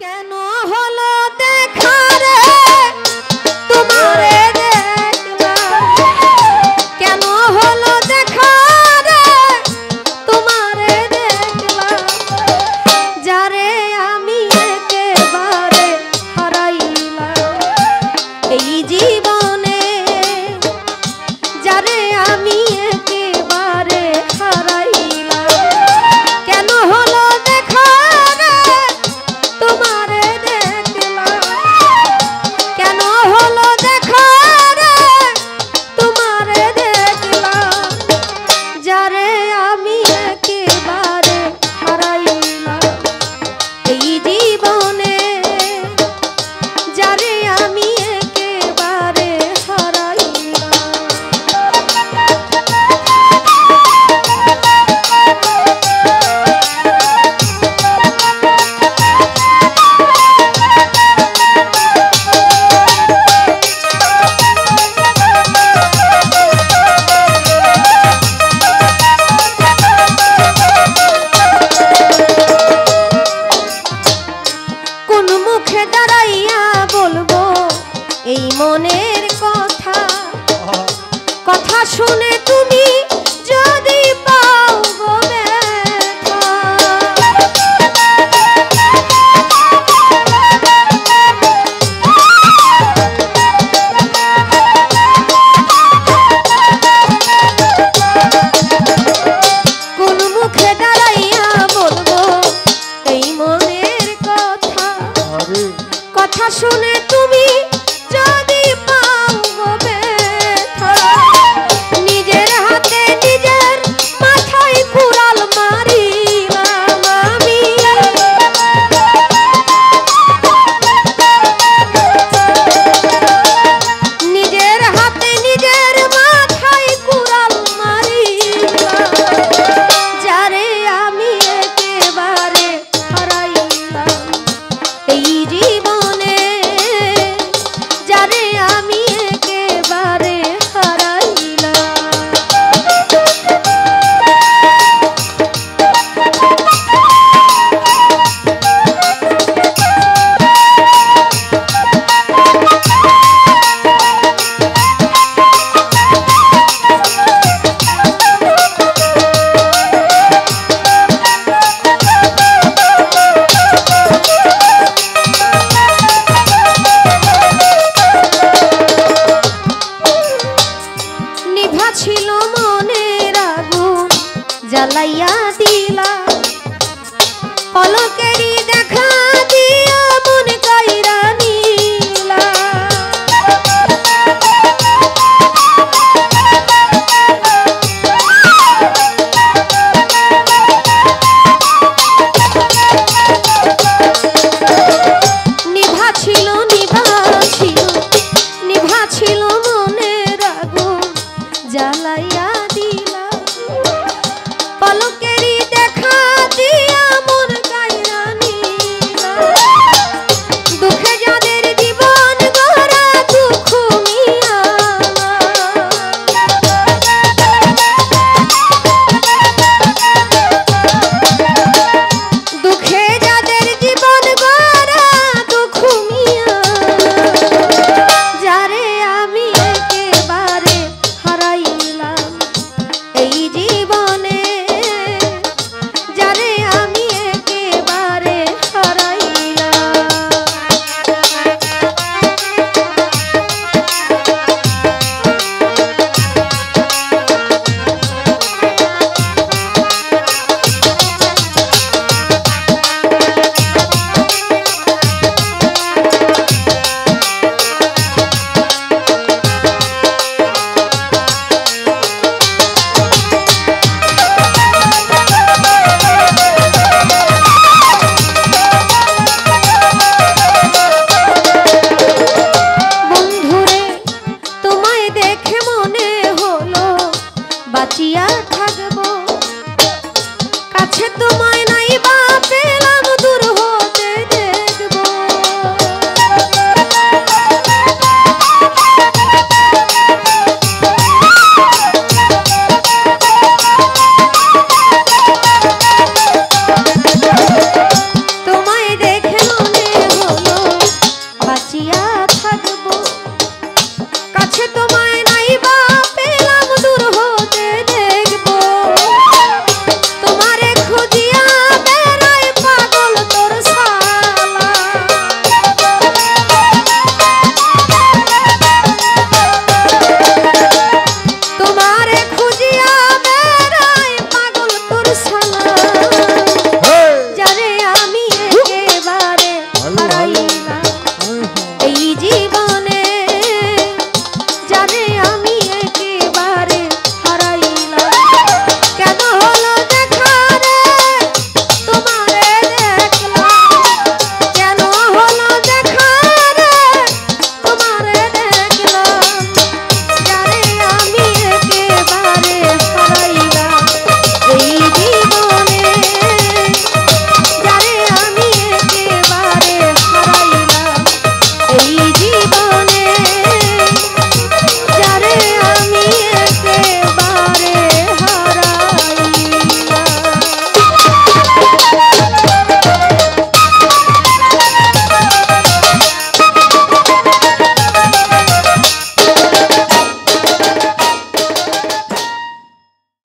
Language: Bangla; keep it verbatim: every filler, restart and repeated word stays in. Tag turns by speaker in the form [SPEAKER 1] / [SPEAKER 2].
[SPEAKER 1] কেন হলো দেখা রে তোমারে দেখলাম, কেন হলো দেখা রে তোমারে দেখলাম, যারে আমি একেবারে হারাইলাম এই জীবনে, যারে আমি একেবারে হারাইলাম। কেন হলো দেখা রে তোমারে দেখলাম, কেন হলো দেখা রে তোমারে দেখলাম, যারে আমি একেবারে হারাইলাম এই জীবনে, যারে আমি একেবারে হারাইলাম। কোন মুখে দাঁড়াইয়া বলবো এই মনের কথা, কথা শুনে তুমি যদি পাও গো ব্যথা। কোন মুখে দাঁড়াইয়া বলবো এই মনের কথা, কথা শুনে তুমি যদি পাও গো ব্যথা। নিজের হাতে নিজের মাথায় কুড়াল মারিলাম আমি, নিজের হাতে নিজের মাথায় কুড়াল মারিলাম, যারে আমি একেবারে হারাইলাম এই জীবনে, যারে ভালো